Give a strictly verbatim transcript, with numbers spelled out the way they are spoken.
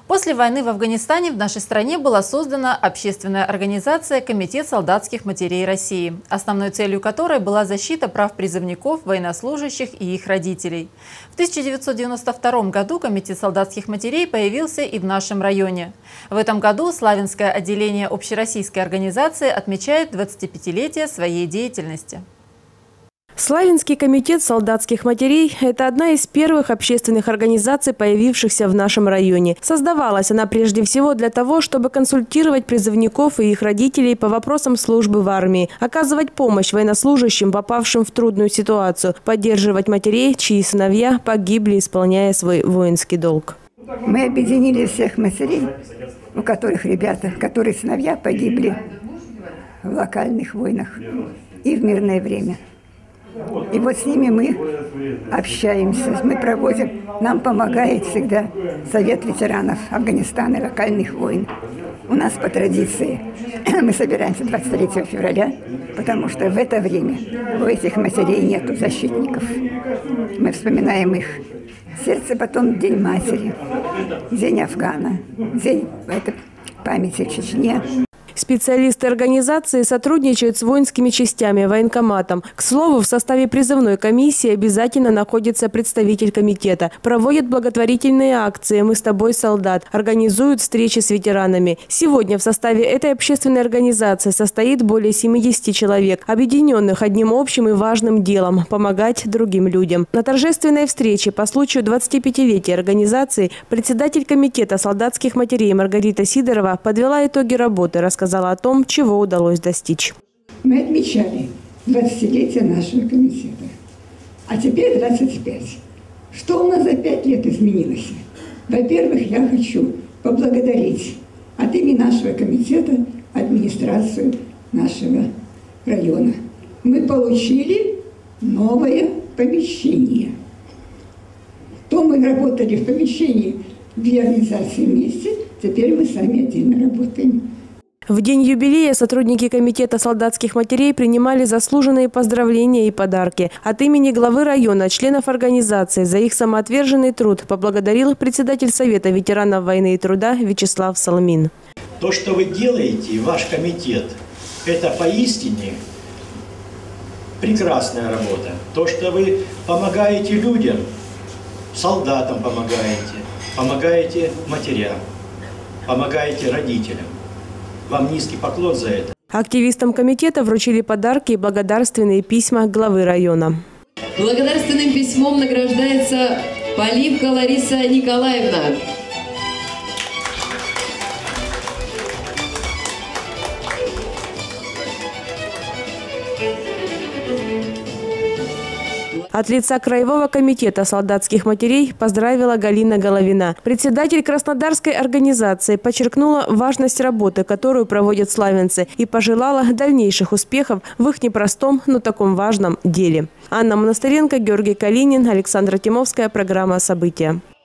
После войны в Афганистане в нашей стране была создана общественная организация «Комитет солдатских матерей России», основной целью которой была защита прав призывников, военнослужащих и их родителей. В тысяча девятьсот девяносто втором году Комитет солдатских матерей появился и в нашем районе. В этом году Славянское отделение общероссийской организации отмечает двадцатипятилетие своей деятельности. Славянский комитет солдатских матерей – это одна из первых общественных организаций, появившихся в нашем районе. Создавалась она прежде всего для того, чтобы консультировать призывников и их родителей по вопросам службы в армии, оказывать помощь военнослужащим, попавшим в трудную ситуацию, поддерживать матерей, чьи сыновья погибли, исполняя свой воинский долг. Мы объединили всех матерей, у которых ребята, которые сыновья погибли в локальных войнах и в мирное время. И вот с ними мы общаемся, мы проводим, нам помогает всегда Совет ветеранов Афганистана и локальных войн. У нас по традиции мы собираемся двадцать третьего февраля, потому что в это время у этих матерей нету защитников. Мы вспоминаем их. Сердце потом День матери, День Афгана, День это, памяти о Чечне. Специалисты организации сотрудничают с воинскими частями, военкоматом. К слову, в составе призывной комиссии обязательно находится представитель комитета. Проводят благотворительные акции «Мы с тобой, солдат», организуют встречи с ветеранами. Сегодня в составе этой общественной организации состоит более семидесяти человек, объединенных одним общим и важным делом – помогать другим людям. На торжественной встрече по случаю двадцатипятилетия организации председатель комитета солдатских матерей Маргарита Сидорова подвела итоги работы, рассказала о том, чего удалось достичь. Мы отмечали двадцатилетие нашего комитета, а теперь двадцать пять. Что у нас за пять лет изменилось? Во-первых, я хочу поблагодарить от имени нашего комитета администрацию нашего района. Мы получили новое помещение. То мы работали в помещении две организации вместе, теперь мы сами отдельно работаем. В день юбилея сотрудники комитета солдатских матерей принимали заслуженные поздравления и подарки. От имени главы района, членов организации за их самоотверженный труд поблагодарил председатель Совета ветеранов войны и труда Вячеслав Соломин. То, что вы делаете, ваш комитет, это поистине прекрасная работа. То, что вы помогаете людям, солдатам помогаете, помогаете матерям, помогаете родителям. Вам низкий поклон за это. Активистам комитета вручили подарки и благодарственные письма главы района. Благодарственным письмом награждается Поливка Лариса Николаевна. От лица Краевого комитета солдатских матерей поздравила Галина Головина. Председатель Краснодарской организации подчеркнула важность работы, которую проводят славянцы, и пожелала дальнейших успехов в их непростом, но таком важном деле. Анна Монастыренко, Георгий Калинин, Александра Тимовская. Программа «События».